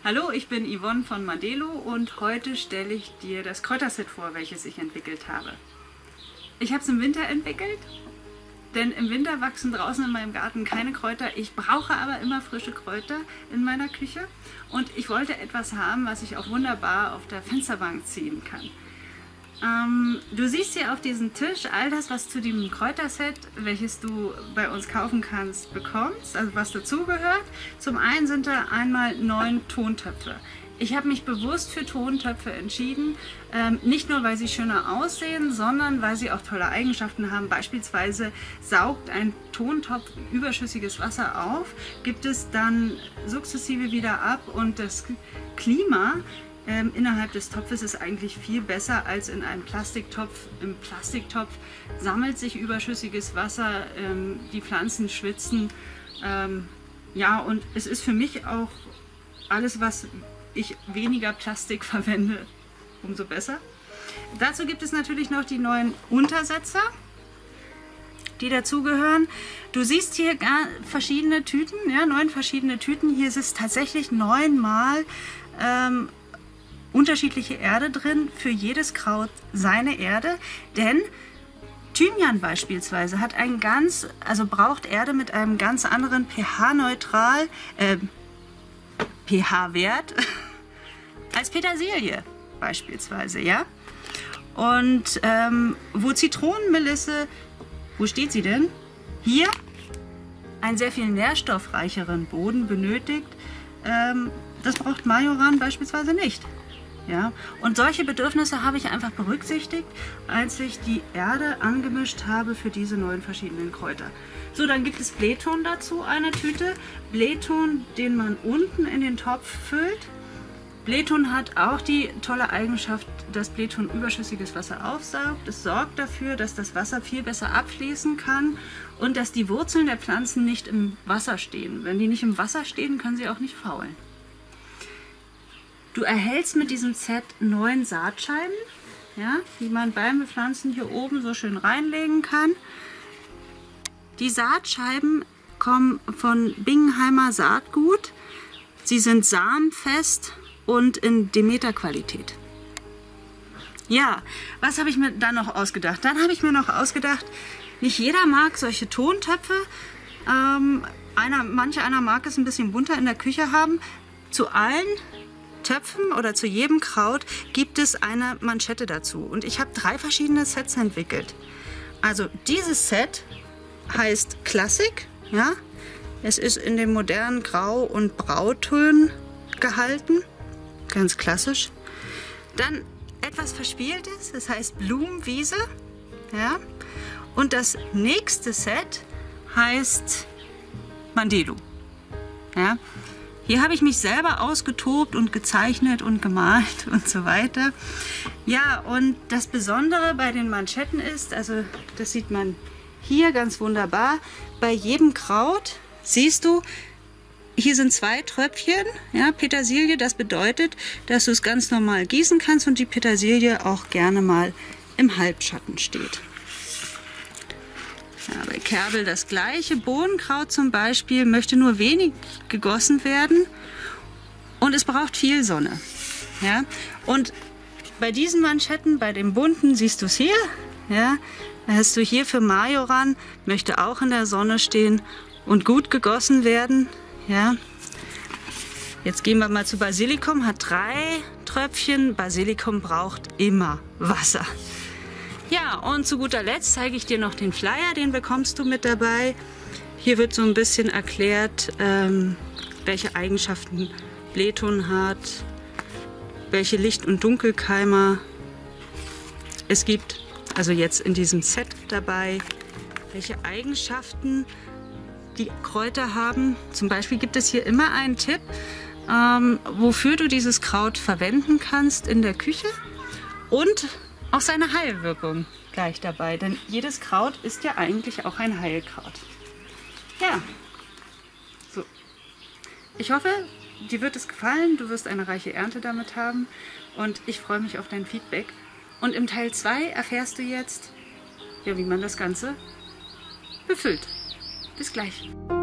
Hallo, ich bin Yvonne von Mandelo und heute stelle ich dir das Kräuterset vor, welches ich entwickelt habe. Ich habe es im Winter entwickelt, denn im Winter wachsen draußen in meinem Garten keine Kräuter. Ich brauche aber immer frische Kräuter in meiner Küche und ich wollte etwas haben, was ich auch wunderbar auf der Fensterbank ziehen kann. Du siehst hier auf diesem Tisch all das, was zu dem Kräuterset, welches du bei uns kaufen kannst, bekommst, also was dazugehört. Zum einen sind da einmal 9 Tontöpfe. Ich habe mich bewusst für Tontöpfe entschieden, nicht nur weil sie schöner aussehen, sondern weil sie auch tolle Eigenschaften haben. Beispielsweise saugt ein Tontopf überschüssiges Wasser auf, gibt es dann sukzessive wieder ab und das Klima innerhalb des Topfes ist eigentlich viel besser als in einem Plastiktopf. Im Plastiktopf sammelt sich überschüssiges Wasser, die Pflanzen schwitzen. Ja, und es ist für mich auch alles, was ich weniger Plastik verwende, umso besser. Dazu gibt es natürlich noch die 9 Untersetzer, die dazugehören. Du siehst hier verschiedene Tüten, ja, 9 verschiedene Tüten. Hier ist es tatsächlich 9-mal unterschiedliche Erde drin, für jedes Kraut seine Erde, denn Thymian beispielsweise hat braucht Erde mit einem ganz anderen pH-Wert als Petersilie beispielsweise, ja. Und wo Zitronenmelisse, wo steht sie denn? Hier einen sehr viel nährstoffreicheren Boden benötigt, das braucht Majoran beispielsweise nicht. Ja, und solche Bedürfnisse habe ich einfach berücksichtigt, als ich die Erde angemischt habe für diese 9 verschiedenen Kräuter. So, dann gibt es Bleton dazu, eine Tüte. Bleton, den man unten in den Topf füllt. Bleton hat auch die tolle Eigenschaft, dass Bleton überschüssiges Wasser aufsaugt. Es sorgt dafür, dass das Wasser viel besser abfließen kann und dass die Wurzeln der Pflanzen nicht im Wasser stehen. Wenn die nicht im Wasser stehen, können sie auch nicht faulen. Du erhältst mit diesem Set 9 Saatscheiben, ja, die man beim Bepflanzen hier oben so schön reinlegen kann. Die Saatscheiben kommen von Bingenheimer Saatgut. Sie sind samenfest und in Demeter-Qualität. Ja, was habe ich mir dann noch ausgedacht? Dann habe ich mir noch ausgedacht, nicht jeder mag solche Tontöpfe. Manch einer mag es ein bisschen bunter in der Küche haben. Zu allen Töpfen oder zu jedem Kraut gibt es eine Manschette dazu. Und ich habe 3 verschiedene Sets entwickelt. Also dieses Set heißt Classic. Ja? Es ist in den modernen Grau- und Brautönen gehalten. Ganz klassisch. Dann etwas Verspieltes, das heißt Blumenwiese. Ja? Und das nächste Set heißt Mandelo. Ja? Hier habe ich mich selber ausgetobt und gezeichnet und gemalt und so weiter. Ja, und das Besondere bei den Manschetten ist, also das sieht man hier ganz wunderbar, bei jedem Kraut siehst du, hier sind 2 Tröpfchen, ja, Petersilie. Das bedeutet, dass du es ganz normal gießen kannst und die Petersilie auch gerne mal im Halbschatten steht. Ja, bei Kerbel das gleiche. Bohnenkraut zum Beispiel möchte nur wenig gegossen werden und es braucht viel Sonne. Ja? Und bei diesen Manschetten, bei dem bunten, siehst du es hier. Ja? Da hast du hier für Majoran, möchte auch in der Sonne stehen und gut gegossen werden. Ja? Jetzt gehen wir mal zu Basilikum, hat 3 Tröpfchen. Basilikum braucht immer Wasser. Ja, und zu guter Letzt zeige ich dir noch den Flyer, den bekommst du mit dabei. Hier wird so ein bisschen erklärt, welche Eigenschaften Bleton hat, welche Licht- und Dunkelkeimer es gibt, also jetzt in diesem Set dabei, welche Eigenschaften die Kräuter haben. Zum Beispiel gibt es hier immer einen Tipp, wofür du dieses Kraut verwenden kannst in der Küche und auch seine Heilwirkung gleich dabei, denn jedes Kraut ist ja eigentlich auch ein Heilkraut. Ja, so. Ich hoffe, dir wird es gefallen, du wirst eine reiche Ernte damit haben und ich freue mich auf dein Feedback. Und im Teil 2 erfährst du jetzt, ja, wie man das Ganze befüllt. Bis gleich.